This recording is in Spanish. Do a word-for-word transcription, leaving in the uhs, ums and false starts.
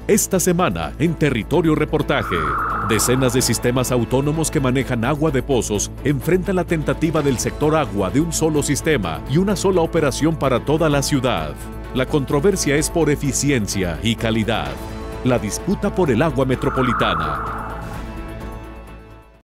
Esta semana, en Territorio Reportaje, decenas de sistemas autónomos que manejan agua de pozos enfrentan la tentativa del sector agua de un solo sistema y una sola operación para toda la ciudad. La controversia es por eficiencia y calidad. La disputa por el agua metropolitana.